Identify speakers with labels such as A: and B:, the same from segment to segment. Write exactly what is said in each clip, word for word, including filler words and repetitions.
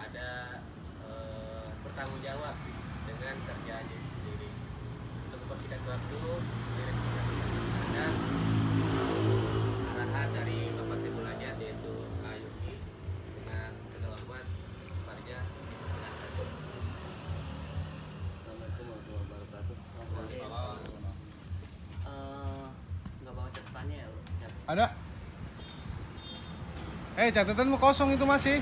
A: ada eh, bertanggung jawab dengan kerjaannya sendiri. Untuk membersihkan waktu, ada arahan dari Bapak Timur Ajat yaitu Pak Yuki dengan segala hormat Parja.
B: Assalamualaikum warahmatullahi wabarakatuh. Eh, nggak bawa catatannya ya?
C: Ada? Eh, catatanmu kosong itu masih.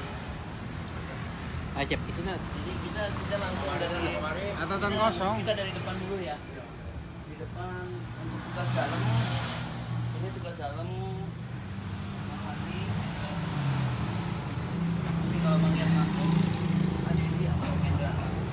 B: Acep itu nah. Jadi kita kita langsung dari
C: Catatan
B: kita,
C: kosong.
B: Kita dari depan dulu ya. Di depan untuk tugas dalam. Ini tugas dalam. Mahadi. Ini kalau bagian masuk ada di sama Kendra.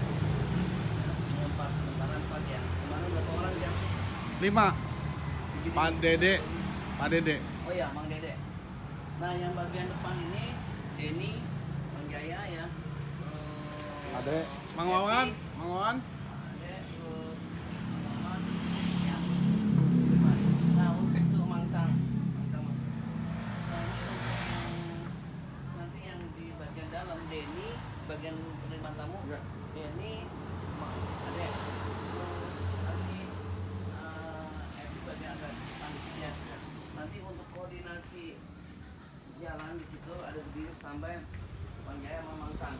B: Empat sementara empat ya. Kemarin berapa orang ya?
C: Lima. Pak Dede. Pak Dede.
B: Oh ya, Mang Dede. Nah, yang bagian depan ini Denny, Mang Jaya ya. Terus
C: Ade. Mang Wawan. Mang Wawan.
B: Ade, terus Mang Mamat, ya. Nah, untuk Mang Tang, Mang Tang masuk. Nah, ini untuk yang nanti yang di bagian dalam Denny, bagian penerimaan tamu. Denny, Mang Ade. Terus nanti eh Evi bagian ada panitia. Nanti untuk koordinasi jalan di situ ada berdiri sampai Bang Jaya sama Mang Tang.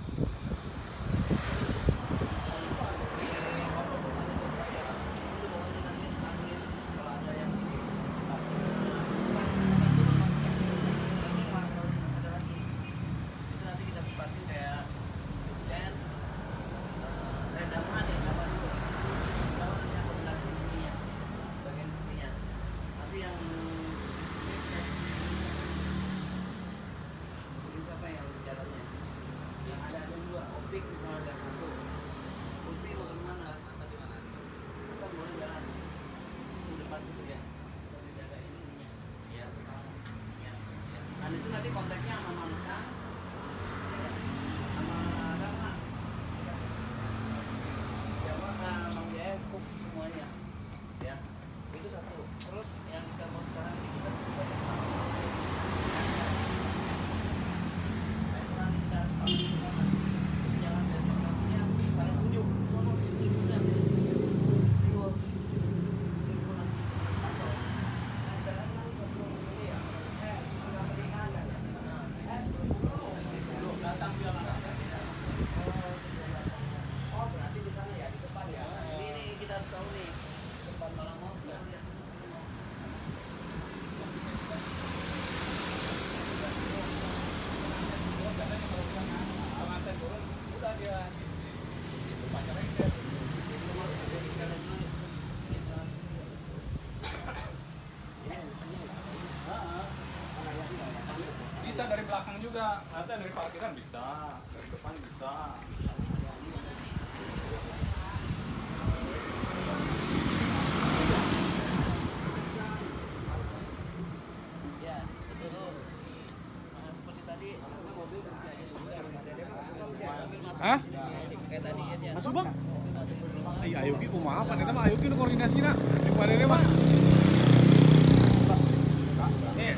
B: Itu nanti kita tempatin kayak dan redaman ya, apa dulu. Kalau nanti koordinasi di sini ya, bagian sininya. Nanti yang di sini ini siapa yang jalannya? Yang ada ada dua, optik misalnya ada satu. Optik mau kemana? Atau di mana? Kita boleh jalan di depan situ ya. Kita menjaga ini ininya. Ya, ya, ya. Dan itu nanti kontaknya sama Mangsa, sama Rama, Jawa, nah, Mang Jaya, Kuk semuanya. Ya, itu satu. Terus yang kita mau sekarang ini kita sudah jalan besok nantinya pada tujuh sono tujuh dan libur libur nanti atau sekarang kan sebelum ini ya eh sesudah pernikahan kan ya nah eh sebelum datang jalan oh berarti di sana ya di depan ya ini, ini kita harus tahu nih depan malam mau kita lihat udah dia itu pacarnya dia
D: bisa dari belakang juga, ada dari parkiran bisa, dari depan bisa.
B: ya itu dulu nah, seperti tadi mobil kerja
C: Hah?
B: kayak tadi ya
C: Masuk bang. Iya, Ayuki kumaha apa nih? Mah Ayuki nu koordinasi na. Di Pak Dede mah.
D: Nih,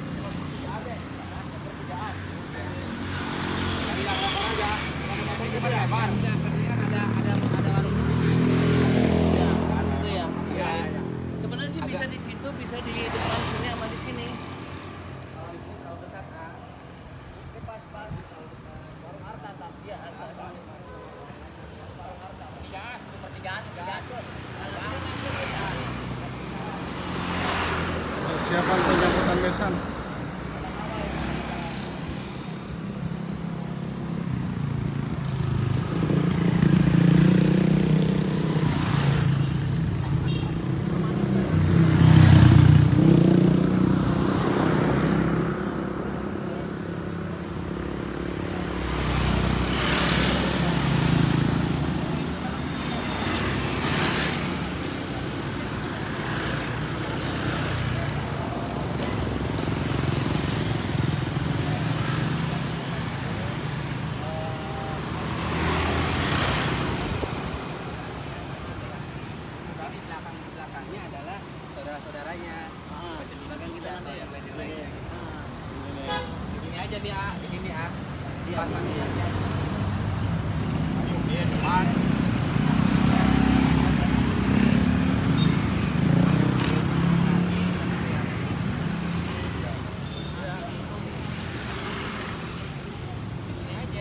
B: ada ada ada warung di situ ya. Ya. Sebenarnya sih bisa di situ, bisa di depan sini sama di sini. Kalau dekat ah. Ini pas-pas warung Arta tak? Iya, Arta. Pas warung Arta. Pertigaan, pertigaan, pertigaan.
C: Persiapan penyambutan besan.
B: aja dia di sini ah. Di pasangnya. Di sini aja.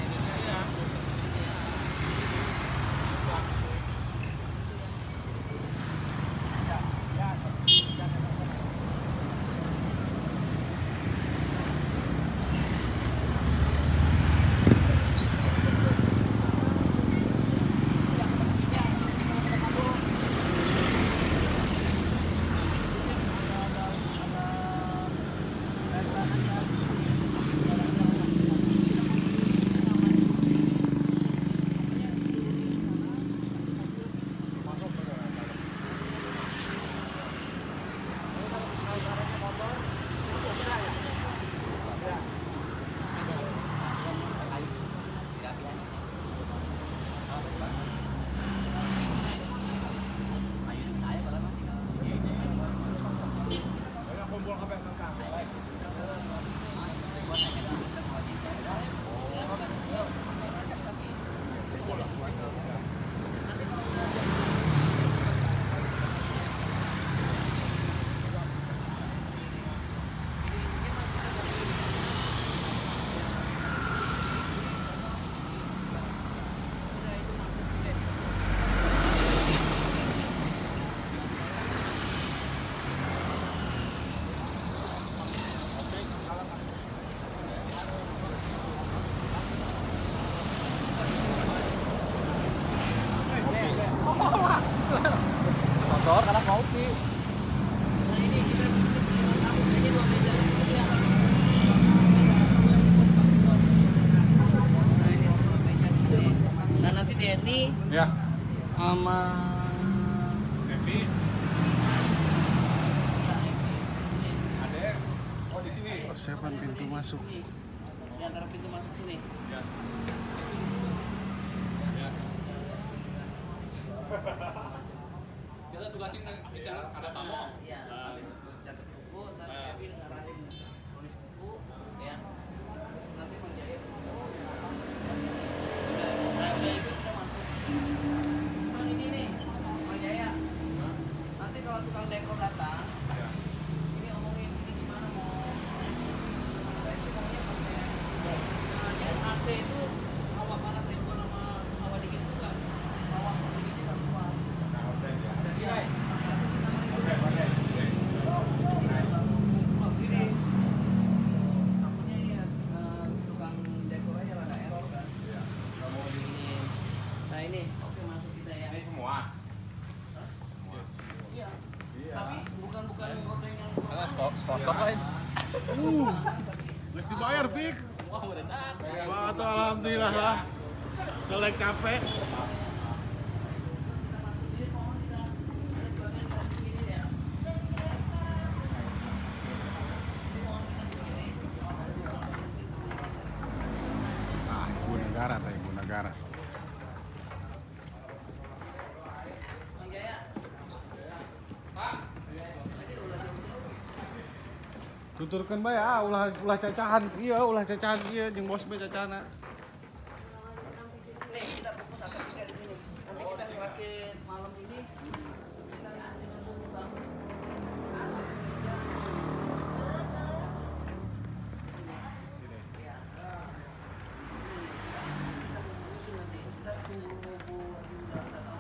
C: Motor karena kopi.
B: Nah ini kita tahu aja dua meja itu ya. Nah ini dua meja di sini. Nah nanti Denny
D: Ya.
B: sama
D: Evi.
B: ya, ini.
D: Ada. Oh di sini.
C: Persiapan pintu masuk.
B: Di antara pintu masuk sini.
D: Ya. Ya. Kita tugasin di sana ada tamu.
B: Iya. Catat buku, nanti Kevin ngarahin tulis buku, ya. Nanti menjahit. Udah, nah, udah itu kita masuk. Cuman ini nih, Bang Jaya. Nanti kalau tukang dekor datang,
D: Ya.
B: ini omongin ini gimana mau. Saya sih maunya pakai. Nah, jadi A C itu hawa panas ribuan sama hawa dingin itu kan. Hawa dinginnya nggak kuat.
D: Nah, udah ya.
B: Jadi,
D: Oke, oke.
B: takutnya ya eh, tukang dekor aja rada error kan.
D: Iya.
B: Kamu ini, nah ini oke masuk kita ya.
D: Ini semua.
B: Hah?
D: Semua.
B: Iya.
D: Iya.
B: Tapi bukan bukan orang yang
D: Karena sponsor lain.
C: Uh, mesti bayar, Pik.
B: wah berenang.
C: Wah, tuh alhamdulillah lah. Selek capek. Ah, ibu negara, tak ibu negara.
B: Bang Jaya.
C: Tuturkan bae ah ulah ulah cacahan iya ulah cacahan iya jeung bos be cacana.
B: Nih kita fokus akad tiga di sini. Nanti kita ngerakit malam ini. Kita nyusun bang. Iya. Kita nyusun nanti. Kita tunggu Bu Rinda datang.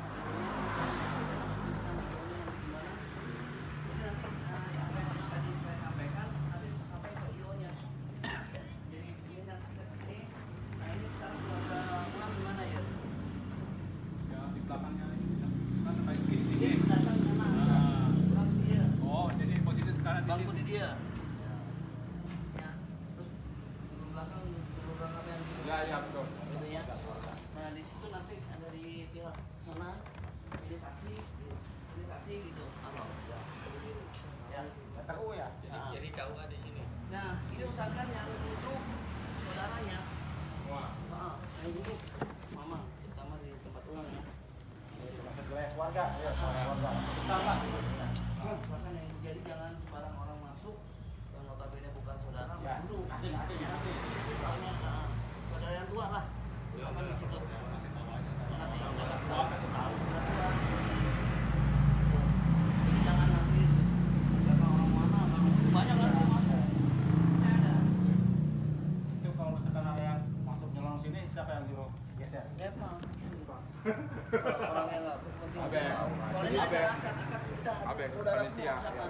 B: Jadi nanti eh, yang tadi saya sampaikan nanti sampai ke I O-nya. Jadi ini nanti kita sini. Nah ini sekarang keluarga pulang gimana ya?
D: Ya di belakangnya ini. Kan baik di sini.
B: Dia datang sana.
D: Ah.
B: Pulang ke dia.
D: Oh, jadi posisi sekarang di
B: Bangku
D: sini.
B: di dia. Ya. Terus di belakang di belakang yang
D: Ya, ya betul.
B: gitu ya. Nah di situ nanti dari pihak sana ini saksi, ini saksi gitu. Apa? Ya.
D: Letter U ya.
A: Jadi
B: Ah.
A: jadi K U A di sini.
B: Nah ini usahakan yang duduk saudaranya.
D: Semua.
B: Ah, yang duduk mama, terutama di tempat ulang ya.
D: Keluarga, ya, keluarga.
B: Sama. Ya. Usahakan yang jadi jangan sembarang orang masuk yang notabene bukan saudara
D: Ya,
B: duduk.
D: asing, asing, asing.
B: Soalnya ah, saudara yang tua lah. Sama di situ.
D: Masih tahu aja.
B: Nah,
C: siapa yang nyuruh geser?
B: Depa. Orang yang nggak penting
D: Abe.
B: tahu. Soalnya ini
D: Abe.
B: acara akad-akad kita,
D: Abe,
B: saudara
D: panitia.
B: semua misalkan.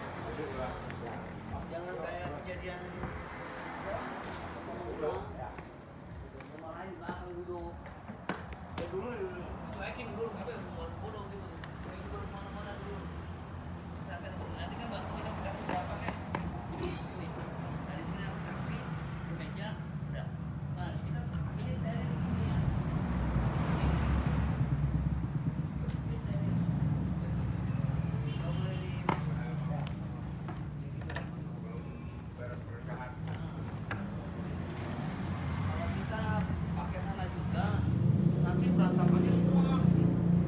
B: Jangan kayak kejadian ngomong-ngomong. Marahin belakang duduk. Ya dulu dulu. Cuekin dulu, apa yang bodoh gitu. Cuekin dulu mana-mana dulu. Misalkan di sini nanti kan baru kita kasih berapa kan? Di sini. Nah di sini nanti saksi di meja udah. Nah kita ini steril di sini ya. Ini steril. Nggak boleh dimasuk. Kalau kita pakai sana juga, nanti berantakannya semua. Uh, itu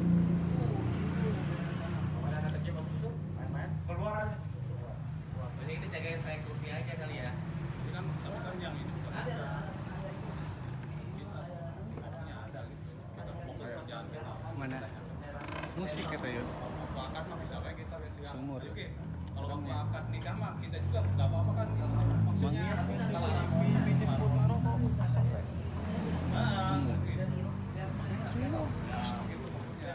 B: beda sana.
C: Kalau ada kecil waktu itu main-main keluaran.
A: Ini kita jagain track kursi aja kali ya.
D: Ini kan tapi kan yang ini bukan
B: Ada,
D: ada.
B: ada itu.
D: Kita artinya ada gitu. Kita fokus kerjaan kita.
C: Mana? Musik kata ya.
D: Waktu akad mah bisa baik kita guys ya.
C: Sumur.
D: Ayo, Ki. Kalau waktu akad nikah mah kita juga nggak apa-apa kan. Maksudnya kalau orang
C: Pinjam pun maroko pasang kan.
D: Nah, mungkin.
B: Dari biar
D: Ya, gitu maksudnya.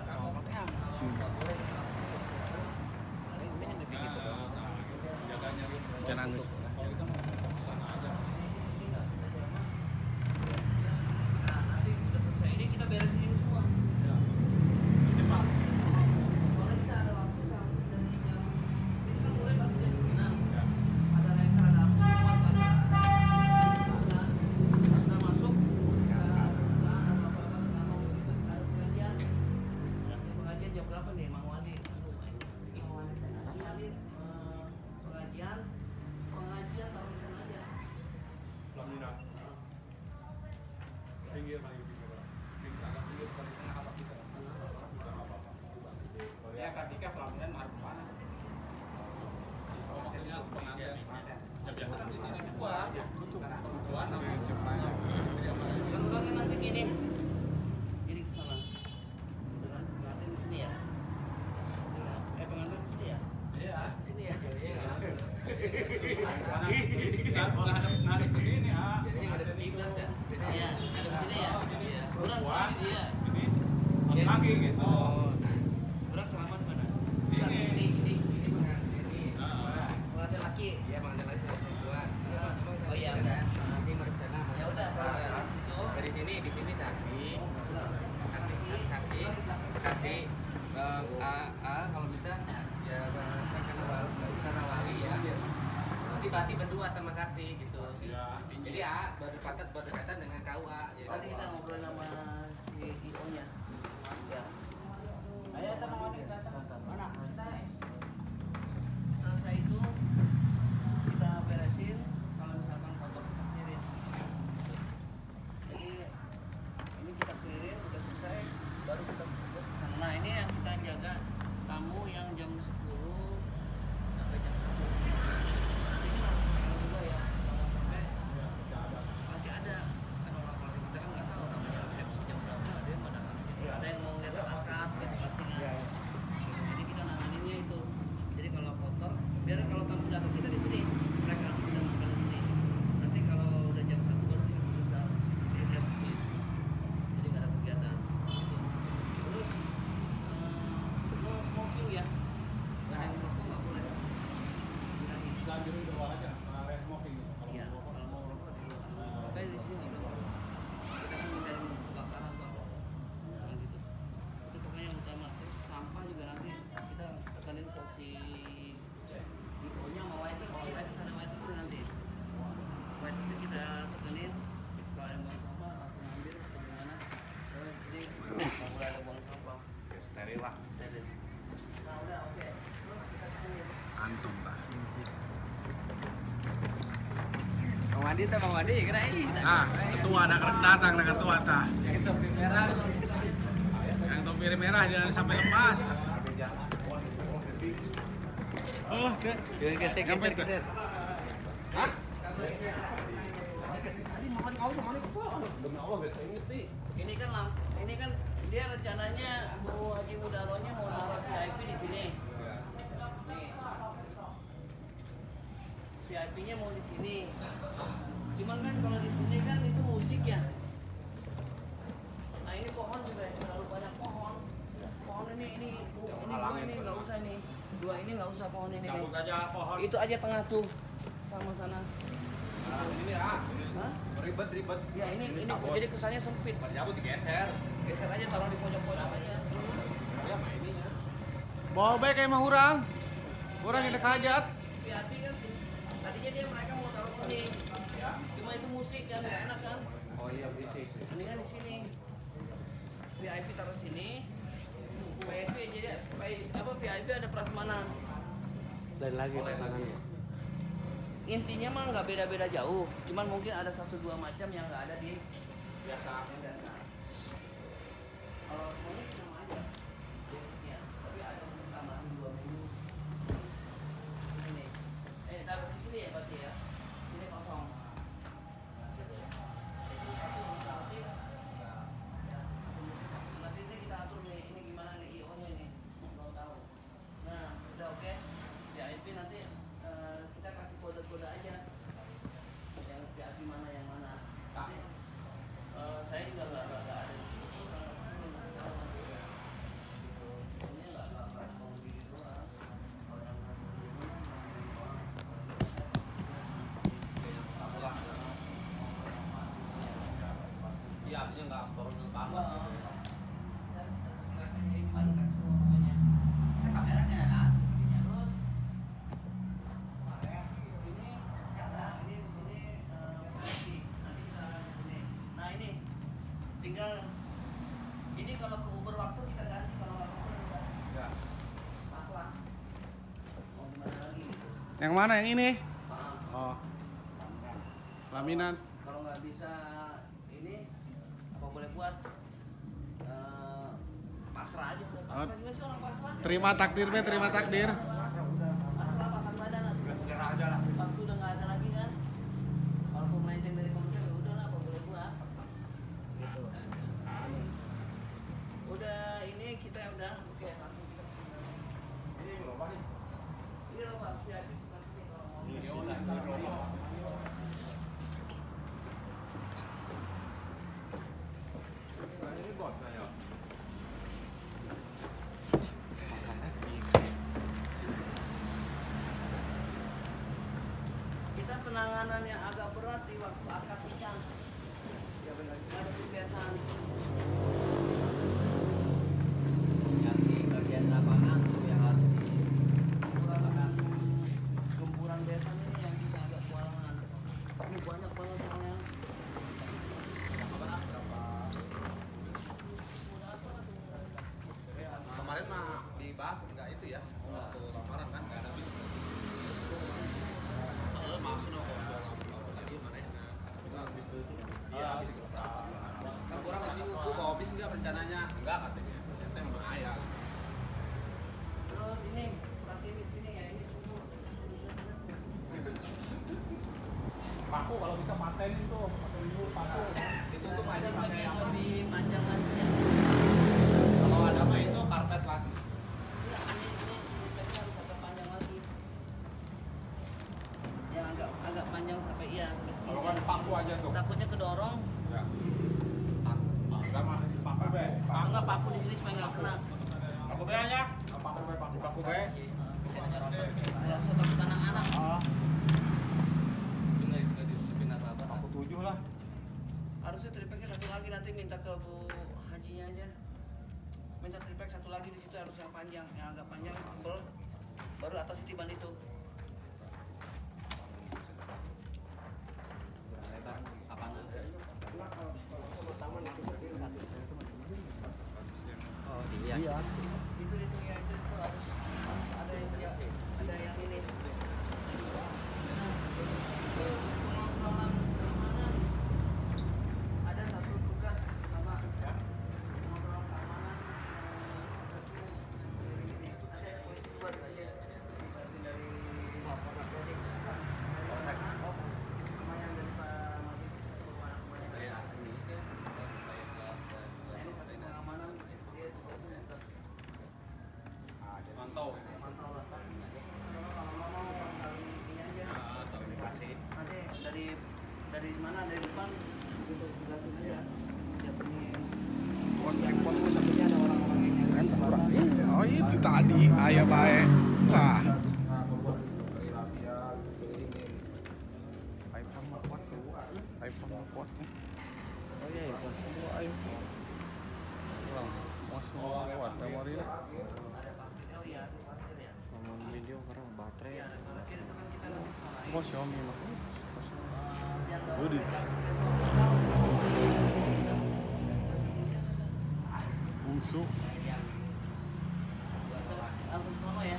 D: Nah, nah, jaganya gitu.
C: Jangan nangis.
D: Kalau kita mau fokus sana aja.
B: Nah, nanti udah selesai ini kita beresin ini semua.
D: Ya. Cepat.
B: Soalnya kita ada waktu sampai dari jam ini kan mulai pasti jam sembilan.
D: Ya.
B: Ada yang seragam semua baca. Dan kita masuk kita buka apa-apa nggak mau gitu ada pengajian. Ini pengajian jam berapa nih, Mang Wandi? Aduh, ini Mang Wandi. Mang Wandi eh, pengajian pengajian taruh di sana aja.
D: Lamina. Pinggir lagi pinggir. Pinggir agak pinggir dari tengah apa kita. Kita nggak apa-apa. Ya kan nikah pelaminan harus mana? Oh, maksudnya sepengantin. Ya biasa kan di sini dua aja. Dua nama. Istri sama aja.
B: Kan udah kan nanti gini. Jadi ke sana. Gitu kan? Pengantin di sini ya. Gitu kan? Eh pengantin di sini ya.
D: Iya.
B: Di sini ya.
A: Jadinya nggak ada.
D: Nggak ngadep ngadep ke sini ah.
A: Jadinya nggak ada kiblat ya.
B: Iya, ada di sini ya. Iya. Kurang
D: Perempuan.
B: iya.
D: Ini laki-laki gitu.
B: Kurang selamat mana?
D: Sini.
A: Ini ini ini pengantin ini.
D: Nah.
B: Pengantin laki.
A: Dia pengantin lagi sama perempuan. Ini
B: Ah.
A: emang
B: Oh, iya,
A: kan.
B: udah.
A: Ini merencana.
B: Ya udah, kalau di situ.
A: Dari sini di sini tadi. Tadi tadi tadi eh, A A kalau bisa ya karena wali karena wali ya. Nanti Bati berdua sama Karti gitu.
D: Ya.
A: Jadi A berdekatan berdekatan dengan K U A. Jadi
B: Tadi kita ngobrol sama si I O-nya. Ya. Ayo kita mau ke sana. Mana? Selesai itu kita beresin. Kalau misalkan kotor kita clearin. Jadi ini kita clearin udah selesai, baru kita buat ke sana. Nah ini yang kita jaga tamu yang jam sepuluh sampai jam satu. Ini harus dipegang juga ya, jangan sampai masih ada kan orang kalau kita kan nggak tahu namanya resepsi jam berapa, ada yang pada aja ada yang mau lihat akad gitu pastinya. Jadi kita nanganinnya itu. Jadi kalau kotor, biar kalau tamu datang kita di sini, mereka udah makan di sini. Nanti kalau udah jam satu baru kita terus dalam dilihat di sini. Jadi nggak ada kegiatan. Gitu. Terus eh, no smoking ya, nggak ada yang merokok nggak boleh. Bilangin.
D: Lanjutin di luar aja. Area smoking gitu. Kalau
B: Iya,
D: mau
B: kalau mau ngerokok di luar. Makanya di sini nggak boleh ngerokok. Kita kan hindarin kebakaran atau apa, misalnya gitu. Itu pokoknya yang utama. Terus sampah juga nanti kita tekanin ke si I O-nya sama waiters. Waiters ada waiters nanti. Waiters kita tekanin. Kalau yang buang sampah langsung ambil atau gimana. Terus di sini nggak boleh ada buang sampah.
C: Ya steril lah.
B: Steril. Nah udah oke. Terus kita kesini.
C: Antum pak.
A: Bang Wandi tuh Bang Wandi kira ini.
C: Ah, ketua ada datang dengan ketua tah.
A: Yang topi merah.
C: Yang topi merah jangan sampai lepas. Oh, deh.
A: Geser geser
C: Ngapain tuh?
A: geser.
C: Hah?
B: Ini, ini kan lamp, ini kan dia rencananya Bu Haji Mudaronya mau naruh V I P di sini. Nih. V I P-nya mau di sini. Cuman kan kalau di sini kan itu musik ya. ini nggak usah pohon ini nih.
D: Cabut aja pohon.
B: Itu aja tengah tuh sama sana.
D: Nah, ini ah.
B: Hah?
D: Ribet ribet.
B: Ya ini ini
D: cabut.
B: jadi kesannya sempit.
D: Cabut digeser.
B: Geser aja taruh di pojok-pojok aja.
D: Ya mainnya.
C: Bawa baik kayak mah urang. Urang yang dekajat.
B: V I P kan sini. Tadinya dia mereka mau taruh sini.
D: Ya.
B: Cuma itu musik kan nggak enak kan.
D: Oh iya berisik.
B: Mendingan di sini. V I P taruh sini. V I P jadi apa V I P ada prasmanan.
E: Lain lagi tangannya.
B: Intinya mah nggak beda-beda jauh. Cuman mungkin ada satu dua macam yang nggak ada di
D: Biasa.
B: yang biasa. Kalau semuanya sih sama aja. Basicnya. Tapi ada untuk tambahan dua menu. Ini nih. Eh taruh di sini ya berarti ya. Ini kosong. Nah, situ ya. Satu misal sih. Ya. Nanti ini kita atur nih. Ini gimana nih I O-nya nih. Mau tahu. Nah, sudah oke. V I P nanti eh, kita kasih kode-kode aja. Yang V I P mana yang mana. Nanti eh, saya juga nggak nggak nggak ada di situ. Ini nggak nggak nggak mau diri doang. Kalau yang ngasih diri doang.
D: Iya, artinya nggak turun banget.
B: Dan mereka jadi banyak semua pokoknya. Kameranya lah. Terus ini sekarang ini di sini eh, nanti nanti kita akan di sini. Nah ini tinggal ini kalau ke Uber waktu kita ganti kalau nggak ke Uber udah
D: Ya.
B: masalah. Mau gimana lagi gitu.
C: Yang mana yang ini?
B: Ah,
C: Oh. Laminan.
B: kalau nggak bisa ini apa boleh buat eh, pasrah aja udah pasrah
C: Oh.
B: juga sih orang pasrah.
C: Terima takdir be, terima takdir.
B: Pasrah pasang badan lah.
D: Serah aja lah.
B: Waktu udah nggak ada lagi kan. Kalau mau melenceng dari konsep ya udah lah apa boleh buat. Gitu. Ini. Udah ini kita udah oke langsung kita kesini.
D: Ini berapa nih?
B: Ini loh Pak, V I P sebelah sini kalau mau.
D: Ini udah ini berapa? Ini botnya ya.
B: Kita penanganan yang agak berat di waktu akad nikah. Ya benar. Ada kebiasaan.
A: Yang di bagian lapangan tuh yang harus di
B: Gempuran gempuran besan ini yang kita agak kewalahan. Ini banyak banget soalnya.
D: Kemarin mah dibahas enggak itu ya? Waktu lamaran kan enggak ada bis. Heeh, maksud aku kalau tadi mana ya? Bisa bis itu. Iya, bis itu. Kan kurang masih uku bawa bis enggak rencananya? Enggak katanya. Ternyata emang ayah.
B: Terus ini perhatiin di sini ya ini sumur.
D: Paku kalau bisa patenin tuh, pakai dulu paku. Itu tuh
B: Ada
D: pakai
B: bagian
D: apa?
B: lebih panjang lagi ya.
D: Kalau ada mah itu karpet lagi.
B: Iya, ini ini tripodnya harus agak panjang lagi. Yang agak agak panjang sampai iya. sampai segini.
D: Kalau kan paku aja tuh.
B: Takutnya kedorong.
D: Ya. Enggak mah paku be.
B: Atau enggak paku di sini supaya nggak kena.
D: Paku be nya. Paku be, paku paku be.
A: bisa nanya rosot.
B: Rasa takut anak-anak.
D: Ah,
A: Itu nggak nggak disipin apa-apa.
D: paku tujuh lah.
B: Harusnya tripodnya satu lagi nanti minta ke Bu Hajinya aja. Minta tripod satu lagi di situ harus yang panjang, yang agak panjang tebel. Baru atas tiban itu.
A: Apaan? Oh, dihias.
E: Iya.
B: Itu itu ya itu, itu harus, harus ada yang ya, ada yang ini. Nah, pengontrolan keamanan ada satu tugas sama pengontrolan keamanan. eh, tugasnya ada polisi dua di sini. Berarti dari sama yang dari Pak Mabit sama anak buahnya.
A: Dari asli.
B: Nah, ini satu pengamanan dia tugasnya untuk
D: Mantau.
B: mantau lah kan. Kalau ngomong saling ini aja.
D: Ah, saling dikasih.
B: Nanti dari dari mana dari depan gitu jelasin aja. Dia punya kontak kontak takutnya ada orang-orang yang
C: Oh itu tadi ayah bae. Wah.
D: Nah, keluar gitu, dari Rapia, kelilingin.
C: iPhone mah kuat tuh. iPhone mah kuat nih.
E: Oh iya, iPhone.
C: Semua iPhone. Kurang. Masih kuat memori.
A: Ada parkir, oh iya ada parkir ya.
E: Ngomong video karena baterai.
A: Iya ada parkir itu kan kita nanti kesana.
C: Kok Xiaomi mah?
A: Yang
C: Oh, di- Bungsu.
A: langsung ke sono ya.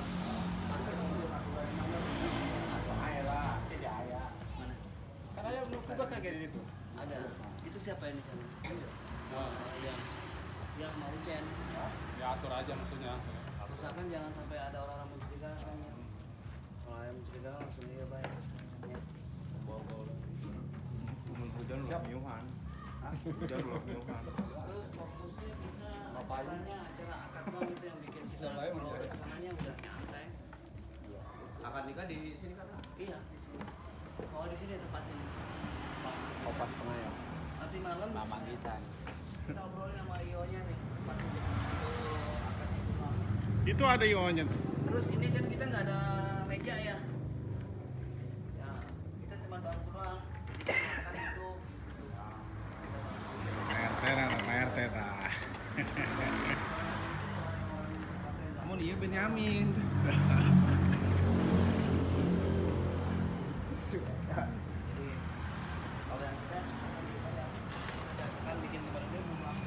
D: Ayah lah, tidak ayah.
A: Mana?
D: Kan ada tugasnya kayak di situ.
A: Ada. Itu siapa yang di sana?
D: Nah,
A: yang yang mau ujian.
D: ya atur aja maksudnya.
A: Usahakan jangan sampai ada orang-orang mencurigakan ya. Kalau yang mencurigakan langsung dia bayar. Ya.
D: Bawa-bawa.
C: Hujan ulah miuhan. Hujan ulah miuhan.
A: Terus fokusnya kita acaranya acara akad dong itu yang bikin kita kalau udah kesananya udah nyantai.
F: Akad nikah di sini kan?
A: Iya di sini. Oh di sini tempatnya.
E: Kopas tengah ya.
A: Nanti malam
E: Lama kita.
A: kita obrolin sama Rio-nya nih tempatnya itu akadnya itu malam.
C: Itu ada ionya.
A: Terus ini kan kita nggak ada meja ya. Ya kita cuma bangku doang. Kita makan itu.
C: P R T nah, P R T dah. Namun iya Benyamin.
A: Jadi kalau yang kita kita yang kita kan bikin kemarin dia belum laku.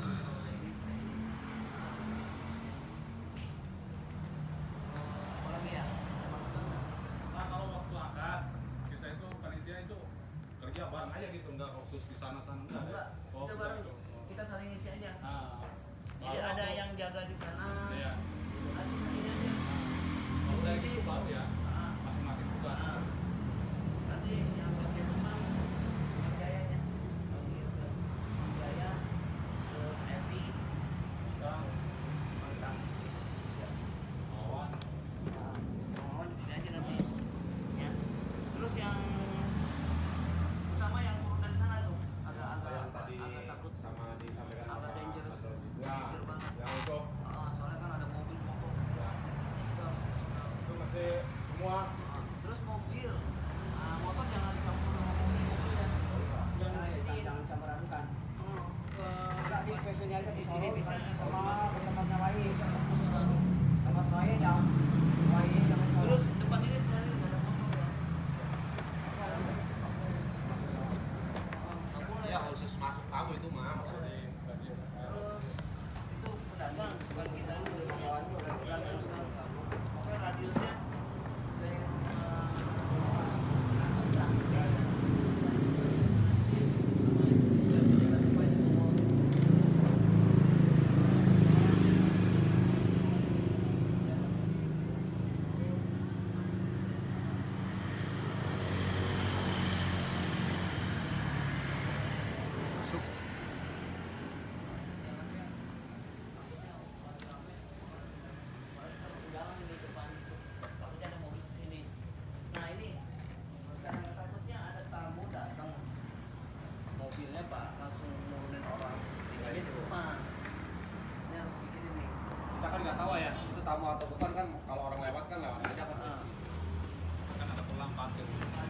A: Orang ya, masukkan.
D: Nah, kalau waktu akad kita itu panitia itu kerja bareng aja gitu, enggak khusus di sana-sana enggak.
A: Enggak,
D: Oh,
A: kita
D: enggak
A: baru
D: itu.
A: kita saling isi aja.
D: Nah,
A: Jadi
D: kalau
A: ada
D: waktu-
A: yang jaga di sana.
D: Iya.
A: Ada di sana aja.
D: Kalau saya gitu baru ya,
A: Ah,
D: masing-masing tugas.
A: ah. Nanti yang bagian rumah Jayanya. Panggil ke Jaya, terus Epi,
D: Kita
A: Mantap. Ya.
D: lawan.
A: Oh, di sini aja nanti. Ya. Terus yang utama yang turun dari sana tuh agak-agak
F: Yang tadi
A: agak takut
F: sama disampaikan
A: agak
F: sama
A: dangerous.
F: Mas Rodi.
D: Ya,
A: Danger banget.
F: Yang itu
A: Ah, soalnya kan ada mobil motor. Kita harus
D: itu masih semua
A: ah, terus mobil. Ah, motor jangan dicampur sama mobil mobil ya. Jangan di sini.
B: Jangan campur adukan.
A: Oh, ke
B: Bisa di spesialnya aja
A: di sini bisa
B: sama ke tempatnya lain.
A: sama
B: Tempat lain jangan lain jangan salah.
A: terus depan ini sebenarnya nggak ada motor ya. Nggak boleh.
F: ya khusus masuk tamu itu mah.
D: di bagi
A: Terus itu pedagang bukan kita ini udah pengelolaan juga pedagang juga enggak. Pokoknya radiusnya dari uh,
C: Masuk.
A: jalan di depan takutnya ada mobil kesini. Nah ini karena takutnya ada tamu datang mobilnya pak langsung nurunin orang tinggalnya di depan. Ini harus begini nih.
F: Kita kan nggak tahu ya itu tamu atau bukan kan, kalau orang lewat kan lewat aja kan.
A: Ah.
D: kan ada pelang parkir.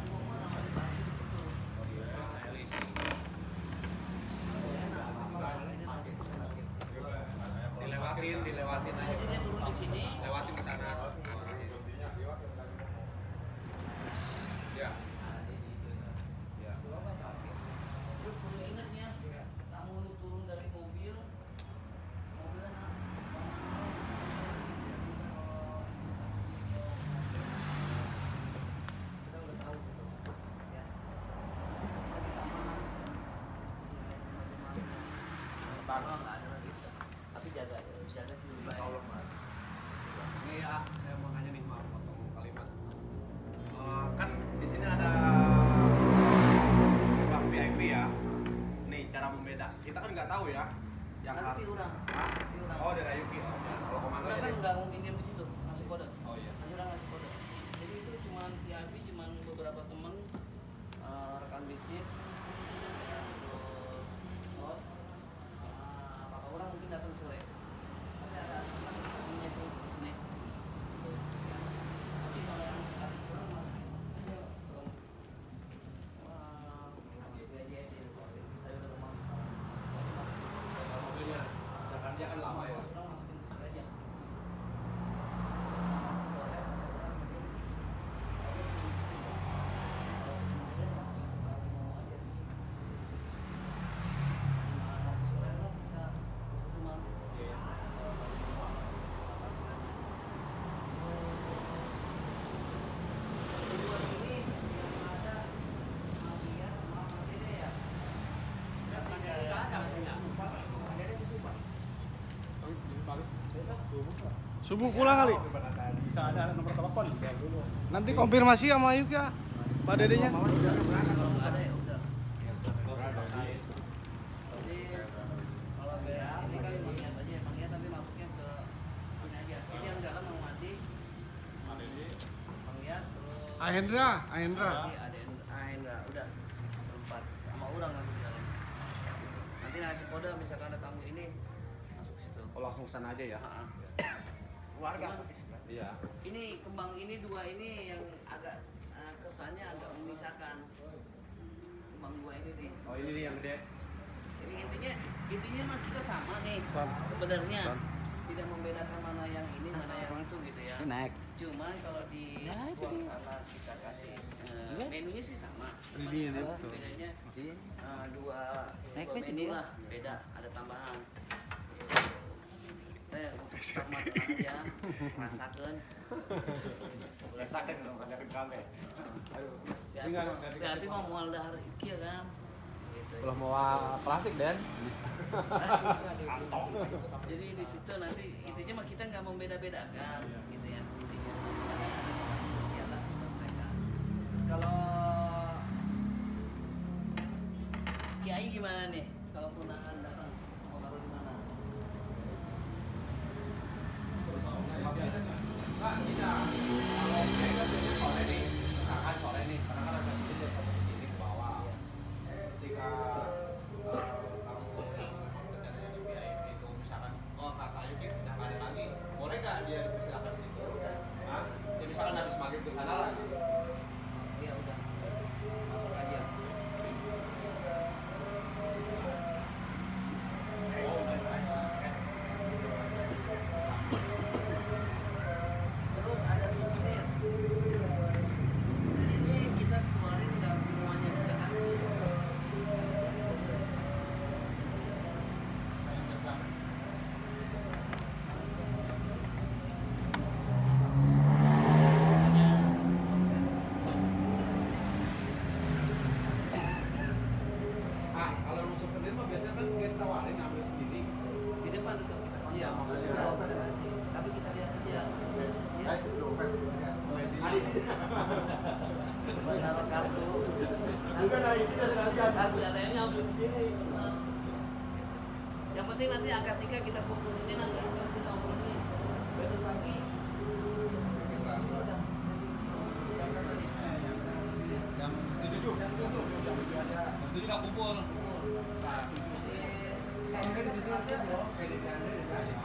F: Dilewatin, dilewatin
A: Nah,
F: aja.
A: jadi dia turun di sini.
F: Lewatin ke sana. Ya. Ya.
A: Terus perlu ingat ya, tamu lu turun dari mobil, mobilnya kita udah tahu gitu, ya. Lagi keamanan, Bangga nggak ada lagi, tapi jaga, jaga sih lebih baik.
F: Ini ya, saya mau nanya nih, maaf potong kalimat. Eh, kan di sini ada bang V I P ya. Nih cara membeda. Kita kan nggak tahu ya. Yang
A: Nanti
F: har-
A: orang,
F: Hah?
A: nanti orang.
F: Oh dari Ayuki. Oh, ya. Kalau komando
A: Orang
F: jadi.
A: kan nggak mungkin diam di situ ngasih kode.
F: Oh iya.
A: Nanti orang ngasih kode. Jadi itu cuma V I P, cuma beberapa teman eh, rekan bisnis, ya, terus bos, sama apa orang mungkin datang sore. Tapi ada teman temannya sih di sini. Gitu. Ya.
C: Subuh pulang kali.
D: Bisa ada nomor telepon dulu.
C: Nanti konfirmasi sama Ayuk ya, Pak Dedenya.
B: Kalau nggak ada ya udah. Jadi kalau B A ini kan mengiat aja, mengiat tapi masuknya ke sini aja. Ini yang dalam mau mandi, mengiat terus.
C: Ahendra, Ahendra.
B: Ini ada Ahendra, udah berempat sama orang nanti di dalam. Nanti ngasih kode misalkan ada tamu ini masuk situ.
F: Oh, langsung sana aja ya.
B: Ha-ha.
F: Warga.
B: Cuman,
F: Iya.
B: ini kembang ini dua ini yang agak uh, kesannya agak memisahkan. Kembang dua ini nih.
F: Oh, ini nih yang gede.
B: Jadi intinya intinya mah kita sama nih sebenarnya. Tidak membedakan mana yang ini mana yang itu gitu ya.
E: Naik.
B: Cuman kalau di ruang sana kita kasih uh, menunya sih sama.
C: Ini ini.
B: Cuma bedanya uh, dua dua menu lah beda ada tambahan. Teh sama tenang aja rasakan.
F: Rasakan dong ada kami.
B: Berarti mau mual dahar ieu kan. Gitu.
E: Ulah mau plastik dan.
B: Jadi di situ nanti intinya mah kita nggak membeda-bedakan gitu ya intinya. Spesial lah buat mereka. Terus kalau Kiai gimana nih? Kalau tunangan datang mau taruh di mana?
F: Pak, kita kalau kayak kan sore nih, misalkan sore nih, karena kan ada di sini ke bawah. Ketika kamu yang memang rencananya di V I P itu misalkan, oh kata Ayuk ya sudah nggak ada lagi, boleh nggak dia dipersilakan di situ? Hah? Ya misalkan habis maghrib ke sana lagi.
B: Iya udah masuk aja. Terus ada souvenir. Ini kita keluarin nggak semuanya kita kasih.
F: Ah, kalau lu souvenir mah biasanya kan dia ditawarin ambil sendiri.
B: Di depan itu kita kontrol.
F: Iya, makanya.
B: Kita kita kasih. Tapi kita lihat aja. Ya.
F: Ada sih.
B: Masalah kartu.
F: Bukan ada isi dari kalian.
B: Kartu A T M-nya ambil sendiri. Yang penting nanti akad nikah kita fokus ini nanti kita obrolin besok pagi.
F: Yang tujuh, yang tujuh, yang tujuh udah kumpul.
B: Kayak di sini aja.
F: Kayak di